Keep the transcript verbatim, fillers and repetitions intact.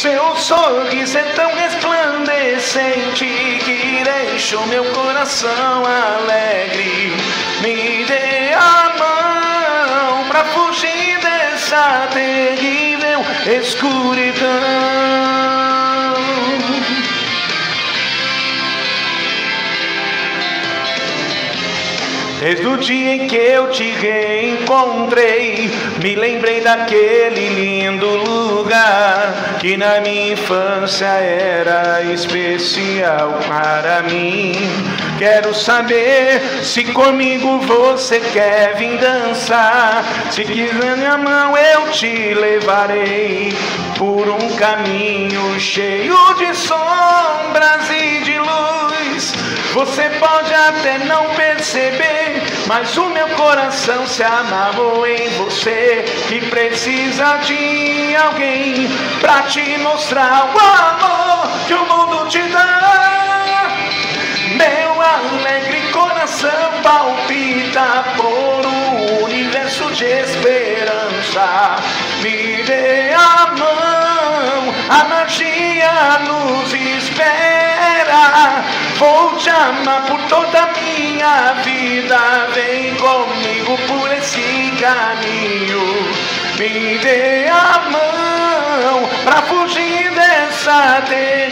Seu sorriso é tão resplandecente que deixou meu coração alegre. Me dê a mão pra fugir dessa terrível escuridão. Desde o dia em que eu te reencontrei, me lembrei daquele lindo lugar que na minha infância era especial para mim. Quero saber se comigo você quer vir dançar. Se quiser minha mão eu te levarei por um caminho cheio de sombras e de luz. Você pode até não perceber, mas o meu coração se amarrou em você, que precisa de alguém pra te mostrar o amor que o mundo te dá. Meu alegre coração palpita por um universo de esperança. Me dê a mão, a magia nos espera. Vou te amar por toda a minha vida. Vem comigo por esse caminho. Me dê a mão pra fugir dessa terra.